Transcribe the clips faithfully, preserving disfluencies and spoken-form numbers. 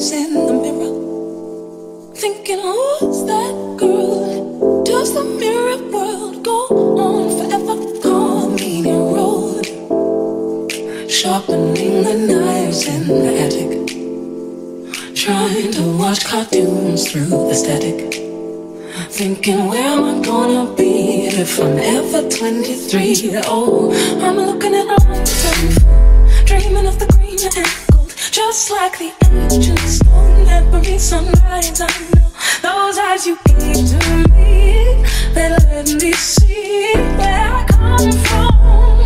eyes in the mirror, thinking, who's that girl? Does the mirror world go on forever? Convenient road, sharpening the knives in the attic, trying to watch cartoons through the static, thinking, where am I gonna be if I'm ever twenty-three? Oh, I'm looking at myself, dreaming of the green and gold, just like the ancient stone. Every sunrise I know, those eyes you gave to me, they let me see where I come from.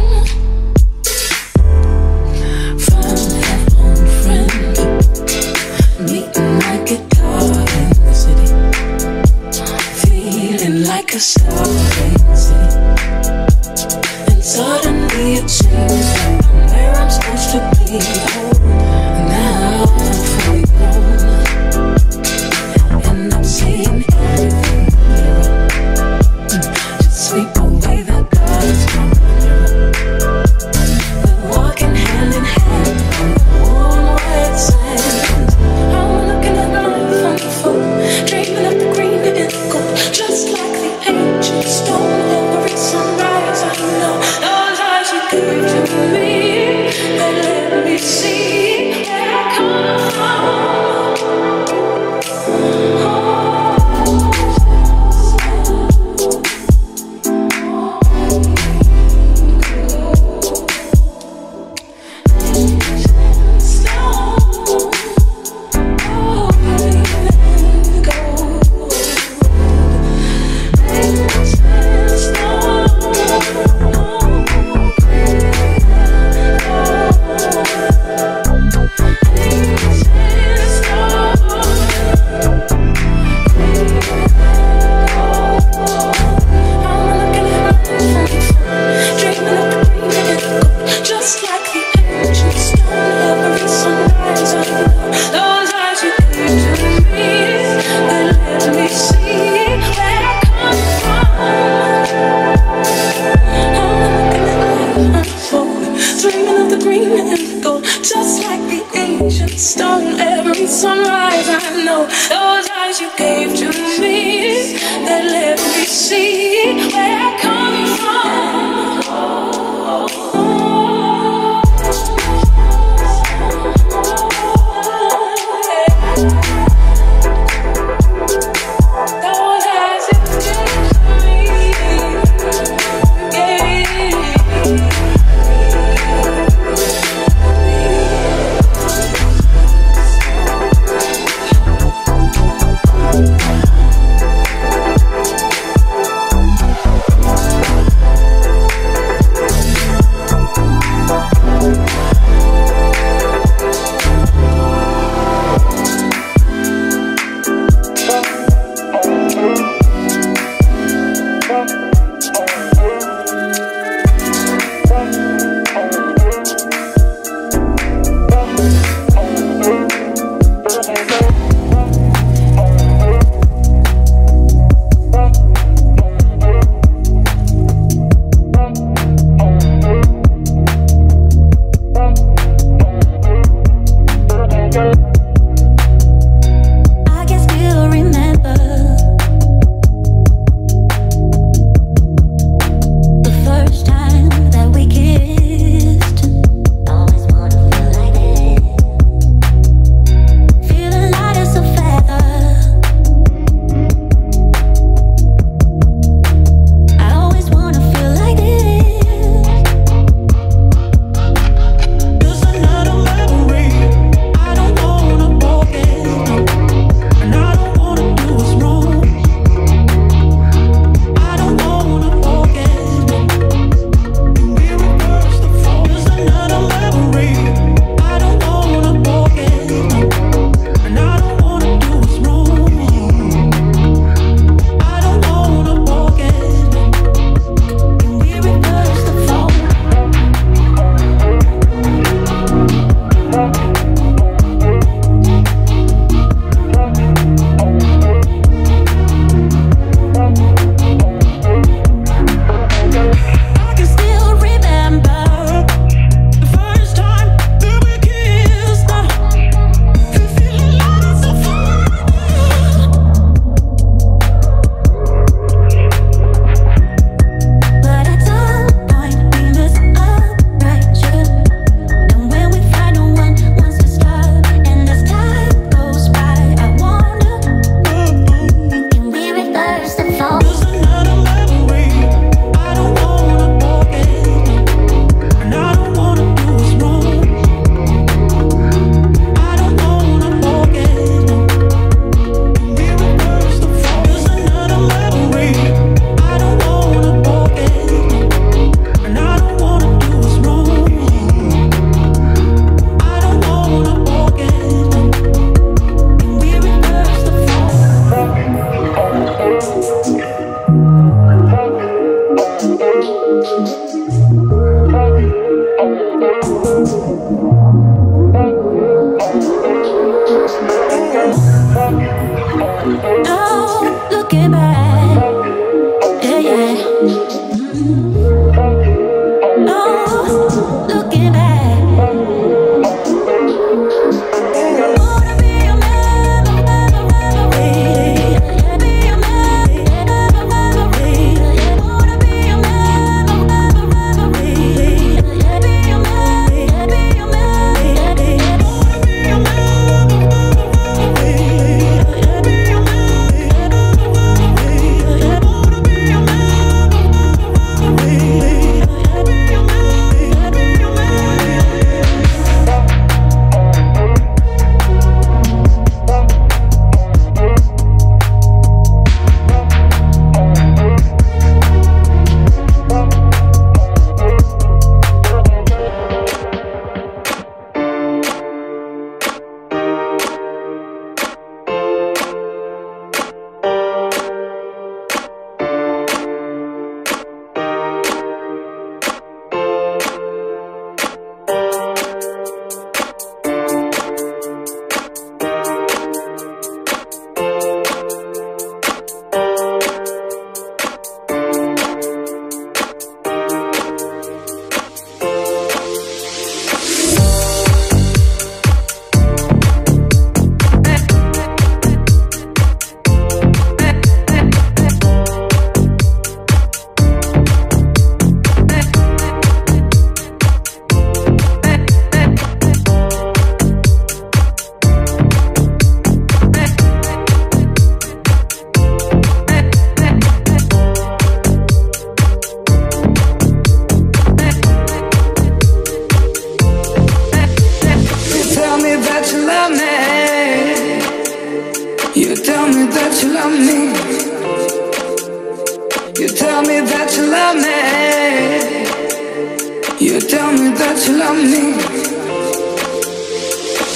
Found that old friend, meeting my guitar in the city, feeling like a star in the city, and suddenly it seems like I'm where I'm supposed to be. Oh, now I'm fully grown, and I'm seeing everything clearer. Just sweep away the dust from the mirror. We're walking hand in hand on the warm white sand. I'm looking at life on the phone, dreaming of the green and gold, just like the ancient stone. Every sunrise I know, those eyes you gave to me, they let me see where I come from. Oh. No, looking back, yeah, yeah. No, looking back. Wanna be a man, be a man, wanna be a man, be a man, be a man, be a You tell me that you love me. You tell me that you love me. You tell me that you love me.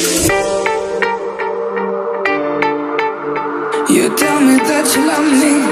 You tell me that you love me.